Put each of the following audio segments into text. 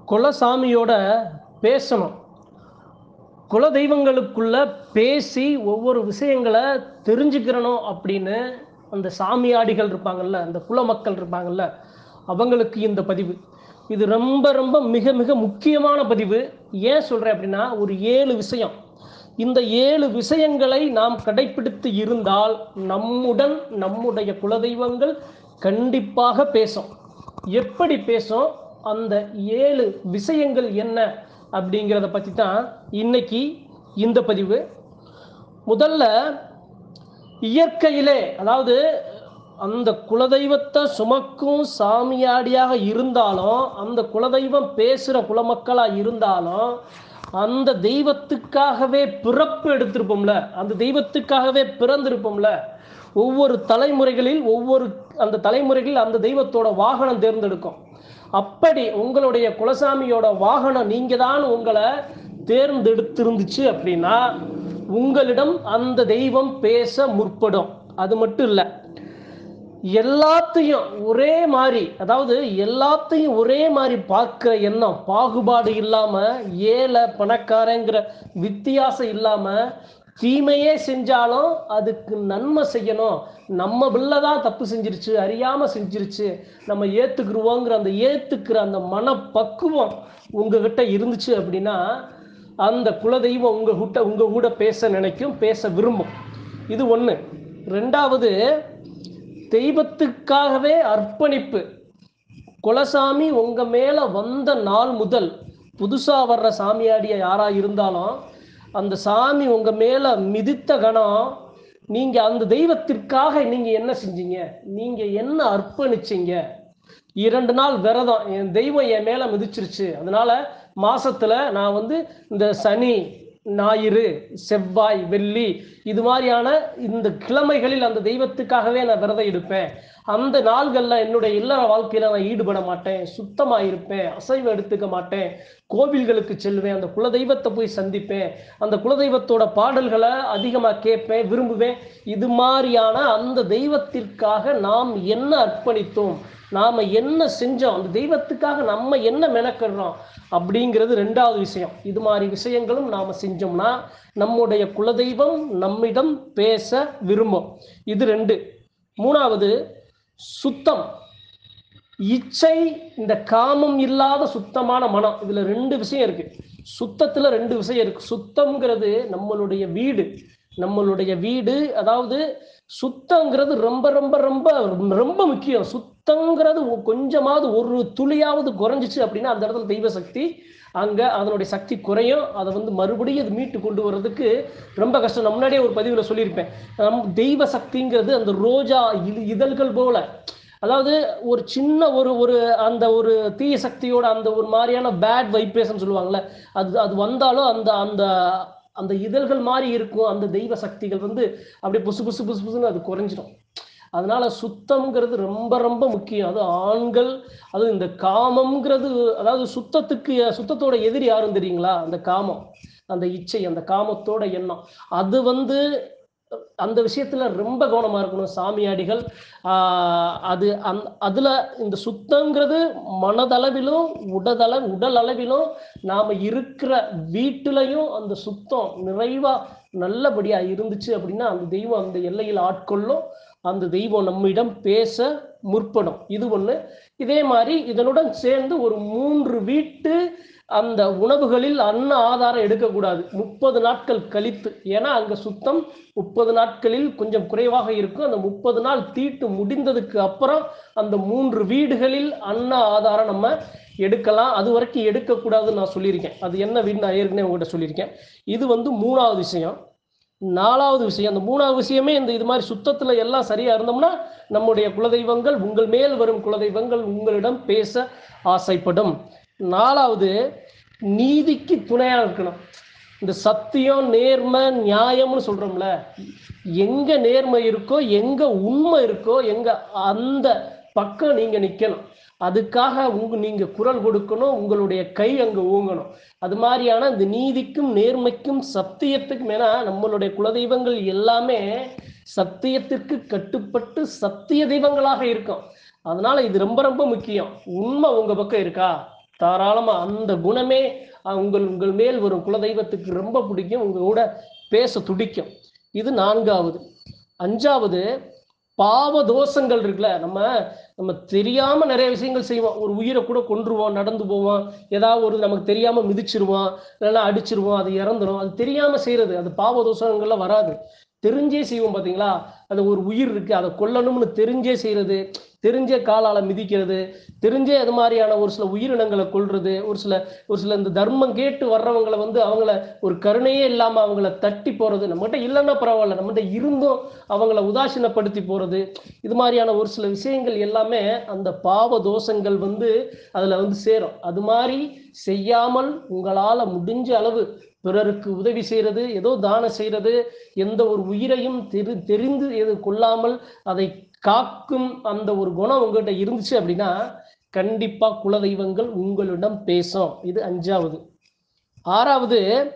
குலசாமியோட பேசணும். குலதெய்வங்களுக்குள்ள பேசி ஒவ்வொரு விஷயங்களை தெரிஞ்சுக்கிறணும் அப்படின்னு அந்த சாமியாடிகள் இருப்பாங்கல்ல, அந்த குல மக்கள் இருப்பாங்கல்ல, அவங்களுக்கு இந்த பதிவு. இது ரொம்ப ரொம்ப மிக மிக முக்கியமான பதிவு. ஏன் சொல்கிறேன் அப்படின்னா, ஒரு 7 விஷயம். இந்த 7 விஷயங்களை நாம் கடைப்பிடித்து இருந்தால் நம்முடன் நம்முடைய குலதெய்வங்கள் கண்டிப்பாக பேசும். எப்படி பேசும், அந்த 7 விஷயங்கள் என்ன அப்படிங்கிறத பற்றி தான் இன்னைக்கு இந்த பதிவு. முதல்ல இயற்கையிலே, அதாவது அந்த குலதெய்வத்தை சுமக்கும் சாமியாடியாக இருந்தாலும், அந்த குலதெய்வம் பேசுகிற குலமக்களாக இருந்தாலும், அந்த தெய்வத்துக்காகவே பிறப்பு எடுத்திருப்போம்ல, அந்த தெய்வத்துக்காகவே பிறந்திருப்போம்ல. ஒவ்வொரு தலைமுறைகளில் அந்த தலைமுறைகளில் அந்த தெய்வத்தோட வாகனம் தேர்ந்தெடுக்கும். அப்படி உங்களுடைய குலசாமியோட வாகனம் நீங்க தான் உங்களை தேர்ந்தெடுத்திருந்துச்சு அப்படின்னா உங்களிடம் அந்த தெய்வம் பேச முற்படும். அது மட்டும் இல்லை, எல்லாத்தையும் ஒரே மாதிரி, அதாவது எல்லாத்தையும் ஒரே மாதிரி பார்க்கிற எண்ணம், பாகுபாடு இல்லாம, ஏழை பணக்காரங்கிற வித்தியாசம் இல்லாம, தீமையே செஞ்சாலும் அதுக்கு நன்மை செய்யணும். நம்ம பிள்ளைதான் தப்பு செஞ்சிருச்சு, அறியாம செஞ்சிருச்சு, நம்ம ஏத்துக்குருவோங்கிற அந்த ஏத்துக்கிற அந்த மனப்பக்குவம் உங்ககிட்ட இருந்துச்சு அப்படின்னா அந்த குலதெய்வம் உங்க கூட பேச நினைக்கும், பேச விரும்பும். இது ஒண்ணு. ரெண்டாவது, தெய்வத்துக்காகவே அர்ப்பணிப்பு. குலசாமி உங்க மேல வந்த நாள் முதல், புதுசா வர்ற சாமியாடிய யாரா இருந்தாலும் அந்த சாமி உங்க மேல மிதித்த கணம், நீங்க அந்த தெய்வத்திற்காக நீங்க என்ன செஞ்சீங்க, நீங்க என்ன அர்ப்பணிச்சீங்க. 2 நாள் விரதம், என் தெய்வம் என் மேல மிதிச்சிருச்சு, அதனால மாசத்துல நான் இந்த சனி ஞாயிறு செவ்வாய் வெள்ளி இது மாதிரியான இந்த கிழமைகளில் அந்த தெய்வத்துக்காகவே நான் விரதம் எடுப்பேன். அந்த நாள்கள்ல என்னுடைய இல்லற வாழ்க்கையில நான் ஈடுபட மாட்டேன், சுத்தமா இருப்பேன், அசைவம் எடுத்துக்க மாட்டேன், கோவில்களுக்கு செல்வேன், அந்த குலதெய்வத்தை போய் சந்திப்பேன், அந்த குலதெய்வத்தோட பாடல்களை அதிகமா கேட்பேன், விரும்புவேன். இது மாதிரியான அந்த தெய்வத்திற்காக நாம் என்ன அர்ப்பணித்தோம், நாம என்ன செஞ்சோம், அந்த தெய்வத்துக்காக நம்ம என்ன மெனக்கிடுறோம் அப்படிங்கிறது 2வது விஷயம். இது மாதிரி விஷயங்களும் நாம செஞ்சோம்னா நம்முடைய குலதெய்வம் நம்மிடம் பேச விரும்பும். இது 2. 3வது, சுத்தம், இச்சை, இந்த காமம் இல்லாத சுத்தமான மனம். இதுல 2 விஷயம் இருக்கு. சுத்தத்துல 2 விஷயம் இருக்கு. சுத்தம்ங்கிறது நம்மளுடைய வீடு, அதாவது சுத்தங்கிறது ரொம்ப ரொம்ப ரொம்ப ரொம்ப முக்கியம். சுத்தங்கிறது கொஞ்சமாவது ஒரு துளியாவது குறைஞ்சிச்சு அப்படின்னா அந்த இடத்துல தெய்வ சக்தி அங்க அதனுடைய சக்தி குறையும். அதை மறுபடியும் அது மீட்டு கொண்டு வர்றதுக்கு ரொம்ப கஷ்டம். நான் முன்னாடியே ஒரு பதிவுல சொல்லியிருப்பேன், தெய்வ சக்திங்கிறது அந்த ரோஜா இதழ்கள் போல, அதாவது ஒரு சின்ன ஒரு அந்த ஒரு தீய சக்தியோட அந்த ஒரு மாதிரியான பேட் வைப்ரேஷன் சொல்லுவாங்கல்ல, அது வந்தாலும் அந்த அந்த அந்த இதழ்கள் மாதிரி இருக்கும். அந்த தெய்வ சக்திகள் அப்படியே புசு புசு புசு புசுன்னு அது குறைஞ்சிடும். அதனால சுத்தம்ங்கிறது ரொம்ப ரொம்ப முக்கியம். அது ஆண்கள், அது இந்த காமம்ங்கிறது, அதாவது சுத்தத்தோட எதிரி யாரும் தெரியுங்களா? அந்த காமம், அந்த இச்சை, அந்த காமத்தோட எண்ணம். அது அந்த விஷயத்துல ரொம்ப கவனமா இருக்கணும் சாமியாடிகள். அது அதுல இந்த சுத்தங்கிறது மனதளவிலும் உடல் அளவிலும் நாம இருக்கிற வீட்டிலையும் அந்த சுத்தம் நிறைவா நல்லபடியா இருந்துச்சு அப்படின்னா அந்த தெய்வம் அந்த எல்லையில் ஆட்கொள்ளும், அந்த தெய்வம் நம்மிடம் பேச முற்படும். இது ஒண்ணு. இதே மாதிரி இதனுடன் சேர்ந்து ஒரு 3 வீட்டு அந்த உணவுகளில் அன்ன ஆதாரம் எடுக்கக்கூடாது 30 நாட்கள் கழித்து. ஏன்னா அங்க சுத்தம் 30 நாட்களில் கொஞ்சம் குறைவாக இருக்கும். அந்த 30 நாள் தீட்டு முடிந்ததுக்கு அப்புறம் அந்த 3 வீடுகளில் அன்ன ஆதாரம் நம்ம எடுக்கலாம். அது வரைக்கும் எடுக்கக்கூடாதுன்னு நான் சொல்லியிருக்கேன். அது என்ன வீடு நான் ஏற்கனவே உங்கள்கிட்ட சொல்லியிருக்கேன். இது 3வது விஷயம். 4வது விஷயம், அந்த 3வது விஷயமே இது மாதிரி சுத்தத்துல எல்லாம் சரியா இருந்தோம்னா நம்முடைய குலதெய்வங்கள், உங்கள் மேல் வரும் குலதெய்வங்கள் உங்களிடம் பேச ஆசைப்படும். 4வது, நீதிக்கு துணையா இருக்கணும். இந்த சத்தியம், நேர்மை, நியாயம்னு சொல்றோம்ல, எங்க நேர்மை இருக்கோ, எங்க உண்மை இருக்கோ, எங்க அந்த பக்கம் நீங்க நிக்கணும். அதுக்காக நீங்க குரல் கொடுக்கணும், உங்களுடைய கை அங்க ஓங்கணும். அது மாதிரியான இந்த நீதிக்கும் நேர்மைக்கும் சத்தியத்துக்கும், ஏன்னா நம்மளுடைய குலதெய்வங்கள் எல்லாமே சத்தியத்திற்கு கட்டுப்பட்டு சத்திய தெய்வங்களாக இருக்கும். அதனால இது ரொம்ப ரொம்ப முக்கியம். உண்மை உங்க பக்கம் இருக்கா, தாராளமா அந்த குணமே உங்கள் உங்கள் மேல் வரும் குலதெய்வத்துக்கு ரொம்ப பிடிக்கும், உங்க கூட பேச துடிக்கும். இது 4வது. 5வது, பாவ தோஷங்கள் இருக்குல்ல, நம்ம நம்ம தெரியாம நிறைய விஷயங்கள் செய்வோம். ஒரு உயிரை கூட கொன்றுவோம், நடந்து போவோம், ஏதாவது ஒரு நமக்கு தெரியாம மிதிச்சிருவோம், இல்லைன்னா அடிச்சிருவோம், அது இறந்துடும். அது தெரியாம செய்யறது, அது பாவ தோஷங்கள்ல வராது. தெரிஞ்சே செய்வோம் பாத்தீங்களா? அது ஒரு உயிர் இருக்கு, அதை கொல்லணும்னு தெரிஞ்சே செய்யறது, தெரிஞ்சே காலால மிதிக்கிறது, தெரிஞ்சே அது மாதிரியான ஒரு சில உயிரினங்களை கொல்றது, ஒரு சில இந்த தர்மம் கேட்டு வர்றவங்களை அவங்கள ஒரு கருணையே இல்லாம அவங்கள தட்டி போறது, நம்மகிட்ட இல்லைன்னா பரவாயில்ல, நம்மகிட்ட இருந்தும் அவங்கள உதாசீனப்படுத்தி போறது, இது மாதிரியான ஒரு சில விஷயங்கள் எல்லாமே அந்த பாவ தோஷங்கள் அதுல சேரும். அது மாதிரி செய்யாமல் உங்களால முடிஞ்ச அளவு பிறருக்கு உதவி செய்யறது, ஏதோ தானம் செய்யறது, எந்த ஒரு உயிரையும் தெரிந்து எது கொள்ளாமல் அதை காக்கும் அந்த ஒரு குணம் உங்ககிட்ட இருந்துச்சு அப்படின்னா கண்டிப்பா குலதெய்வங்கள் உங்களிடம் பேசும். இது 5வது. 6வது,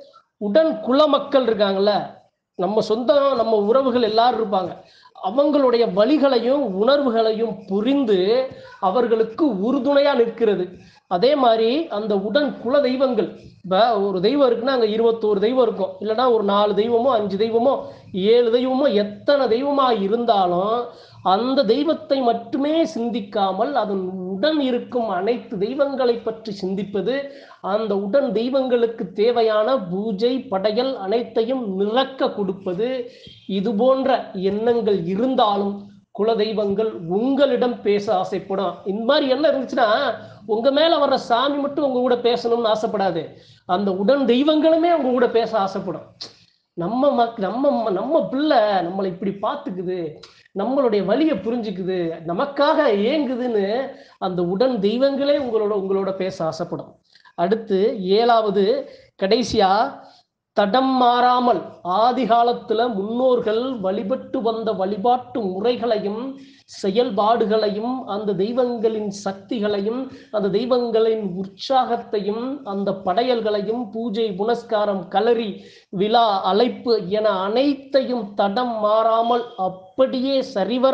உடன் குல மக்கள் இருக்காங்கல்ல, நம்ம சொந்தம், நம்ம உறவுகள் எல்லாரும் இருப்பாங்க. அவங்களுடைய வழிகளையும் உணர்வுகளையும் புரிந்து அவர்களுக்கு உறுதுணையா நிற்கிறது. அதே மாதிரி அந்த உடன் குல தெய்வங்கள், இப்ப ஒரு தெய்வம் இருக்குன்னா அங்க 21 தெய்வம் இருக்கும், இல்லைன்னா ஒரு 4 தெய்வமோ 5 தெய்வமோ 7 தெய்வமோ எத்தனை தெய்வமா இருந்தாலும் அந்த தெய்வத்தை மட்டுமே சிந்திக்காமல் அதன் உடன் இருக்கும் அனைத்து தெய்வங்களை பற்றி சிந்திப்பது, அந்த உடன் தெய்வங்களுக்கு தேவையான பூஜை படையல் அனைத்தையும் நிரக்க கொடுப்பது, இது போன்ற எண்ணங்கள் இருந்தாலும் குலதெய்வங்கள் உங்களிடம் பேச ஆசைப்படும். இந்த மாதிரி எண்ணம் இருந்துச்சுன்னா உங்க மேல வர்ற சாமி மட்டும் உங்க கூட பேசணும்னு ஆசைப்படாது, அந்த உடன் தெய்வங்களுமே உங்க கூட பேச ஆசைப்படும். நம்ம நம்ம நம்ம பிள்ளை நம்மளை இப்படி பார்த்துக்குது, நம்மளுடைய வலியை புரிஞ்சுக்குது, நமக்காக ஏங்குதுன்னு அந்த உடன் தெய்வங்களே உங்களோட பேச ஆசைப்படும். அடுத்து 7வது, கடைசியா, தடம் மாறாமல் ஆதி காலத்துல முன்னோர்கள் வழிபட்டு வந்த வழிபாட்டு முறைகளையும் செயல்பாடுகளையும் அந்த தெய்வங்களின் சக்திகளையும் அந்த தெய்வங்களின் உற்சாகத்தையும் அந்த படையல்களையும் பூஜை புனஸ்காரம் களரி விழா அழைப்பு என அனைத்தையும் தடம் மாறாமல் அப்படியே சரிவர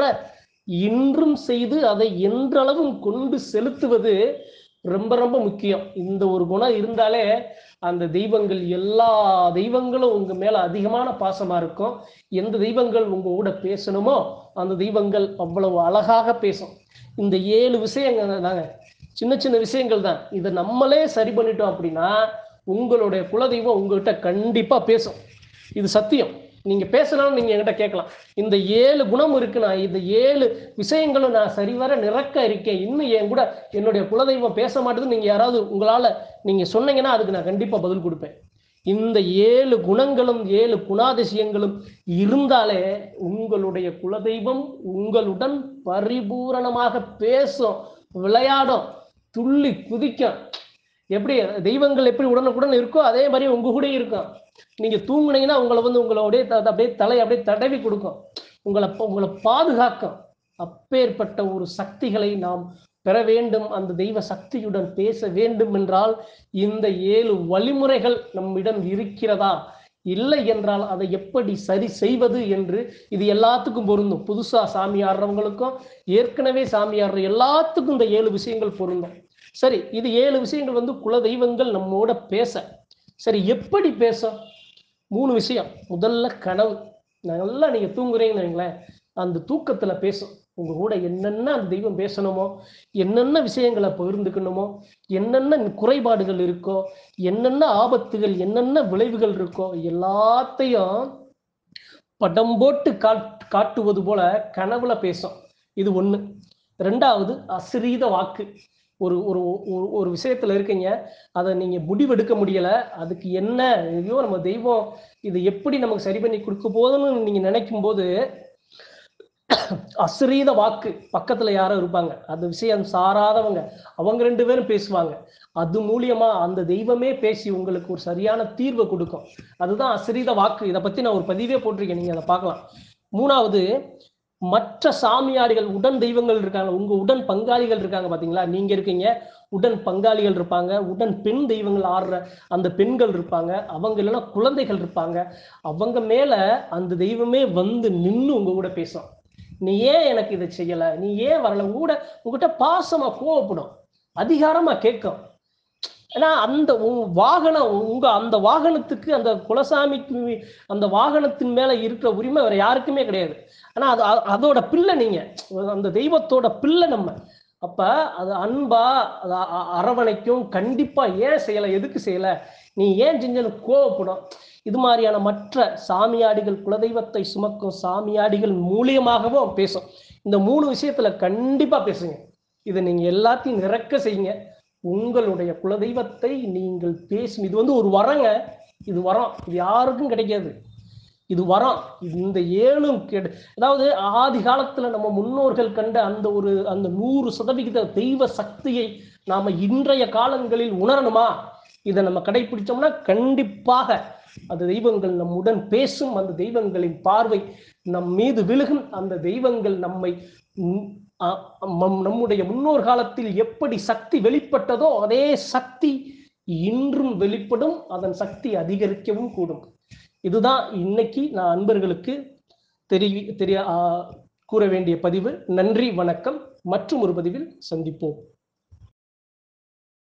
இன்றும் செய்து அதை என்றளவும் கொண்டு செலுத்துவது ரொம்ப ரொம்ப முக்கியம். இந்த ஒரு குணம் இருந்தாலே அந்த தெய்வங்கள், எல்லா தெய்வங்களும் உங்க மேல அதிகமான பாசமா இருக்கும். எந்த தெய்வங்கள் உங்க கூட பேசணுமோ அந்த தெய்வங்கள் அவ்வளவு அழகாக பேசும். இந்த 7 விஷயங்கள் தாங்க, சின்ன சின்ன விஷயங்கள் தான். இதை நம்மளே சரி பண்ணிட்டோம் அப்படின்னா உங்களுடைய குலதெய்வம் உங்ககிட்ட கண்டிப்பா பேசும். இது சத்தியம். நீங்க பேசணும், நீங்க என்கிட்ட கேட்கலாம். இந்த 7 குணம் இருக்குன்னா, இந்த 7 விஷயங்களும் நான் சரிவர நிரக்க இருக்கேன், இன்னும் என் கூட என்னுடைய குலதெய்வம் பேச மாட்டேது, நீங்க யாராவது உங்களால நீங்க சொன்னீங்கன்னா அதுக்கு நான் கண்டிப்பா பதில் கொடுப்பேன். இந்த 7 குணங்களும் 7 குணாதிசயங்களும் இருந்தாலே உங்களுடைய குலதெய்வம் உங்களுடன் பரிபூரணமாக பேசும், விளையாடும், துள்ளி குதிக்கும். எப்படி தெய்வங்கள் எப்படி உடனுக்குடன் இருக்கோ அதே மாதிரி உங்க கூட இருக்கும். நீங்க தூங்குனீங்கன்னா உங்களை உங்களுடைய அப்படியே தலை அப்படியே தடவி கொடுக்கும், உங்களை பாதுகாக்கும். அப்பேற்பட்ட ஒரு சக்திகளை நாம் பெற வேண்டும், அந்த தெய்வ சக்தியுடன் பேச வேண்டும் என்றால் இந்த 7 வழிமுறைகள் நம்மிடம் இருக்கிறதா, இல்லை என்றால் அதை எப்படி சரி செய்வது என்று இது எல்லாத்துக்கும் பொருந்தும். புதுசா சாமி ஆடுறவங்களுக்கும் ஏற்கனவே சாமி ஆடுற எல்லாத்துக்கும் இந்த 7 விஷயங்கள் பொருந்தும். சரி, இது 7 விஷயங்கள் குல தெய்வங்கள் நம்மோட பேச. சரி, எப்படி பேச? 3 விஷயம். முதல்ல கனவு. நல்லா நீங்க தூங்குறீங்கன்னு வைங்களேன், அந்த தூக்கத்துல பேசும். உங்க கூட என்னென்ன அந்த தெய்வம் பேசணுமோ, என்னென்ன விஷயங்களை பகிர்ந்துக்கணுமோ, என்னென்ன குறைபாடுகள் இருக்கோ, என்னென்ன ஆபத்துகள், என்னென்ன விளைவுகள் இருக்கோ எல்லாத்தையும் படம் போட்டு காட்டுவது போல கனவுல பேசும். இது 1. 2வது, அசிரீத வாக்கு. ஒரு ஒரு ஒரு விஷயத்துல இருக்கீங்க, அதை நீங்க முடிவெடுக்க முடியல, அதுக்கு என்ன, ஐயோ நம்ம தெய்வம் இது எப்படி நமக்கு சரி பண்ணி கொடுக்க போதுன்னு நீங்க நினைக்கும் போது அசிரீத வாக்கு, பக்கத்துல யாரும் இருப்பாங்க, அந்த விஷயம் சாராதவங்க, அவங்க 2 பேரும் பேசுவாங்க. அது மூலியமா அந்த தெய்வமே பேசி உங்களுக்கு ஒரு சரியான தீர்வை கொடுக்கும். அதுதான் அசிரீத வாக்கு. இதை பத்தி நான் ஒரு பதிவே போட்டிருக்கேன், நீங்க அதை பார்க்கலாம். 3வது, மற்ற சாமியாடிகள், உடன் தெய்வங்கள் இருக்காங்க, உங்க உடன் பங்காளிகள் இருக்காங்க பாத்தீங்களா, நீங்க இருக்கீங்க, உடன் பங்காளிகள் இருப்பாங்க, உடன் பெண் தெய்வங்கள் ஆடுற அந்த பெண்கள் இருப்பாங்க, அவங்க இல்லைன்னா குழந்தைகள் இருப்பாங்க, அவங்க மேல அந்த தெய்வமே நின்று உங்க கூட பேசும். நீ ஏன் எனக்கு இதை செய்யல, நீ ஏன் வரல, உங்ககிட்ட பாசமா கோவப்படும், அதிகாரமா கேட்கும். ஏன்னா அந்த வாகனம் அந்த வாகனத்துக்கு அந்த குலசாமிக்கு அந்த வாகனத்தின் மேல இருக்கிற உரிமை வேற யாருக்குமே கிடையாது. ஆனா அதோட பிள்ளை நீங்க, அந்த தெய்வத்தோட பிள்ளை நம்ம. அப்ப அது அன்பா அரவணைக்கும். கண்டிப்பா ஏன் செய்யல, எதுக்கு செய்யல, நீ ஏன் செஞ்சனு கோவப்படும். இது மாதிரியான மற்ற சாமியாடிகள், குலதெய்வத்தை சுமக்கும் சாமியாடிகள் மூலியமாகவும் பேசும். இந்த 3 விஷயத்துல கண்டிப்பா பேசுங்க. இதை நீங்க எல்லாத்தையும் நிறக்க செய்யுங்க. உங்களுடைய குலதெய்வத்தை நீங்கள் பேசும். இது ஒரு வரங்க. இது வரம். இது யாருக்கும் கிடைக்காது. இது வரம். இந்த 7ம் அதாவது ஆதி காலத்துல நம்ம முன்னோர்கள் கண்ட அந்த 100% தெய்வ சக்தியை நாம இன்றைய காலங்களில் உணரணுமா? இதை நம்ம கடைபிடிச்சோம்னா கண்டிப்பாக அந்த தெய்வங்கள் நம்முடன் பேசும். அந்த தெய்வங்களின் பார்வை நம் மீது விழுகும். அந்த தெய்வங்கள் நம்மை நம்முடைய முன்னோர் காலத்தில் எப்படி சக்தி வெளிப்பட்டதோ அதே சக்தி இன்றும் வெளிப்படும். அதன் சக்தி அதிகரிக்கவும் கூடும். இதுதான் இன்னைக்கு நான் அன்பர்களுக்கு கூற வேண்டிய பதிவு. நன்றி, வணக்கம். மற்றும் ஒரு பதிவில் சந்திப்போம்.